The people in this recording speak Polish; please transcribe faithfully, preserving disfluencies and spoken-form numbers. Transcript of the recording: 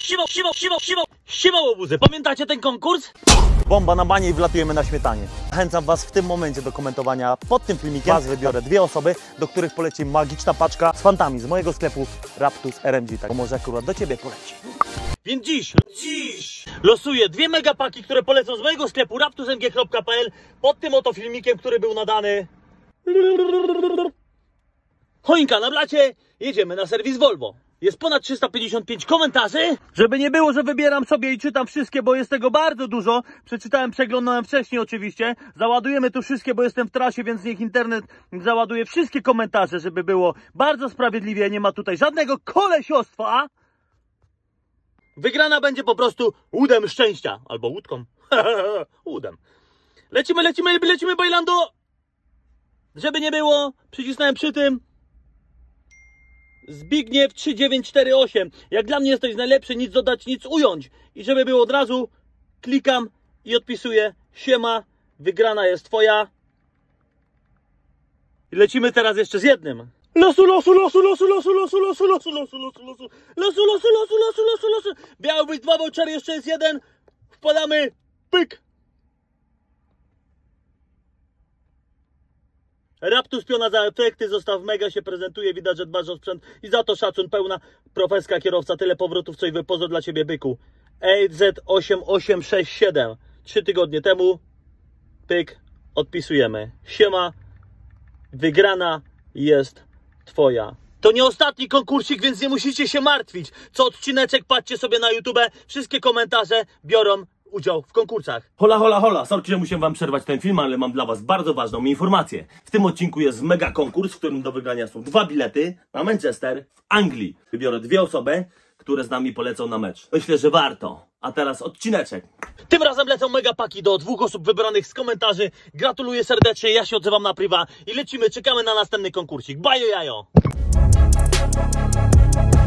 siwo, siwo, siwo, siwo, siwo łobuzy. Pamiętacie ten konkurs? Bomba na banie i wlatujemy na śmietanie. Zachęcam was w tym momencie do komentowania pod tym filmikiem. Was wybiorę dwie osoby, do których poleci magiczna paczka z fantami z mojego sklepu Raptus R M G. Tak, może akurat do ciebie poleci. Więc dziś, dziś losuję dwie megapaki, które polecą z mojego sklepu raptus m g kropka p l pod tym oto filmikiem, który był nadany. Choinka na blacie, jedziemy na serwis Volvo. Jest ponad trzysta pięćdziesiąt pięć komentarzy. Żeby nie było, że wybieram sobie i czytam wszystkie, bo jest tego bardzo dużo. Przeczytałem, przeglądałem wcześniej oczywiście. Załadujemy tu wszystkie, bo jestem w trasie, więc niech internet załaduje wszystkie komentarze, żeby było bardzo sprawiedliwie. Nie ma tutaj żadnego kolesiostwa. Wygrana będzie po prostu łódem szczęścia. Albo łódką. Łódem. Lecimy, lecimy, lecimy, bailando. Żeby nie było, przycisnąłem przy tym Zbigniew trzy dziewięć cztery osiem. Jak dla mnie jesteś najlepszy, nic dodać, nic ująć. I żeby było od razu, klikam i odpisuję. Siema, wygrana jest twoja. I lecimy teraz jeszcze z jednym. Losu, losu, losu, losu, losu, losu, losu, losu, losu, losu, losu, losu, losu, losu, losu, losu, losu. Miały być dwa vouchery, jeszcze jest jeden. Wpadamy, pyk. Raptus piona za efekty, zostaw mega, się prezentuje, widać, że dbasz o sprzęt i za to szacun, pełna profeska kierowca, tyle powrotów, co i wypozo dla ciebie, byku. A Z osiem osiem sześć siedem, trzy tygodnie temu, pyk, odpisujemy. Siema, wygrana jest twoja. To nie ostatni konkursik, więc nie musicie się martwić. Co odcineczek, patrzcie sobie na YouTube, wszystkie komentarze biorą udział w konkursach. Hola, hola, hola. Sorry, że musiałem wam przerwać ten film, ale mam dla was bardzo ważną informację. W tym odcinku jest mega konkurs, w którym do wygrania są dwa bilety na Manchester w Anglii. Wybiorę dwie osoby, które z nami polecą na mecz. Myślę, że warto. A teraz odcineczek. Tym razem lecą mega paki do dwóch osób wybranych z komentarzy. Gratuluję serdecznie, ja się odzywam na priwa i lecimy, czekamy na następny konkursik. Bajo jajo!